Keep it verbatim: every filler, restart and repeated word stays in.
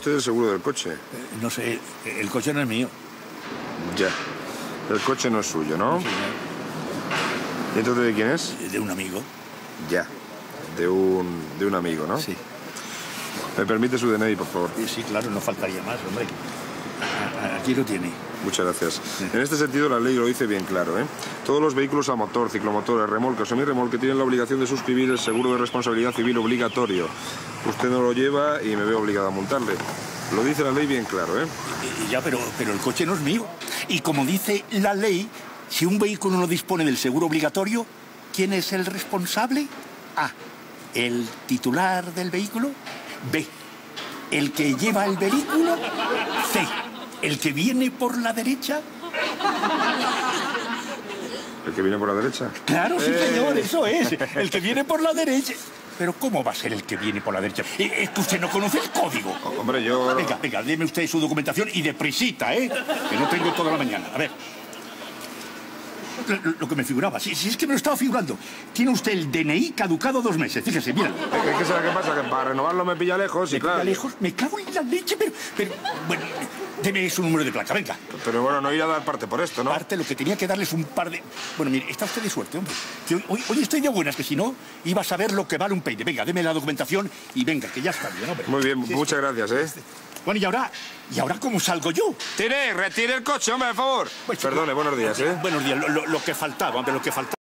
usted el seguro del coche? Eh, no sé, el coche no es mío. Ya. El coche no es suyo, ¿no? Sí, ¿Y entonces de quién es? de un amigo. Ya. De un, de un amigo, ¿no? Sí. ¿Me permite su D N I, por favor? Sí, claro, no faltaría más, hombre. Aquí lo tiene. Muchas gracias. Sí. En este sentido, la ley lo dice bien claro, ¿eh? Todos los vehículos a motor, ciclomotores, remolques o semirremolque tienen la obligación de suscribir el seguro de responsabilidad civil obligatorio. Usted no lo lleva y me veo obligado a multarle. Lo dice la ley bien claro, ¿eh? Y, y ya, pero, pero el coche no es mío. Y como dice la ley, si un vehículo no dispone del seguro obligatorio, ¿quién es el responsable? A, el titular del vehículo. B, el que lleva el vehículo. C, el que viene por la derecha. ¿El que viene por la derecha? Claro, sí, Eh. señor, eso es. El que viene por la derecha. Pero ¿cómo va a ser el que viene por la derecha? Es que usted no conoce el código. Hombre, yo... Venga, venga, deme usted su documentación y deprisita, ¿eh? Que no tengo toda la mañana. A ver. Lo, lo que me figuraba, si, si es que me lo estaba figurando. Tiene usted el D N I caducado dos meses, fíjese, mira. ¿Qué, qué será que pasa? Que para renovarlo me pilla lejos y ¿Me claro... queda lejos? Me cago en la leche, pero... pero bueno, deme su número de placa, venga. Pero bueno, no ir a dar parte por esto, ¿no? Parte, lo que tenía que darles un par de... Bueno, mire, está usted de suerte, hombre. Que hoy, hoy, hoy estoy de buenas, que si no, iba a saber lo que vale un peine. Venga, deme la documentación y venga, que ya está bien, hombre. Muy bien, Sí, muchas gracias, ¿eh? Bueno, ¿y ahora? ¿Y ahora cómo salgo yo? Tire, retire el coche, hombre, por favor. Pues, Perdone, buenos días, ¿eh? Buenos días, lo, lo, lo que faltaba, hombre, lo que faltaba.